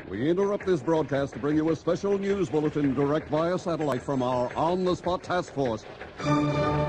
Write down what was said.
We interrupt this broadcast to bring you a special news bulletin direct via satellite from our On-the-Spot Task Force.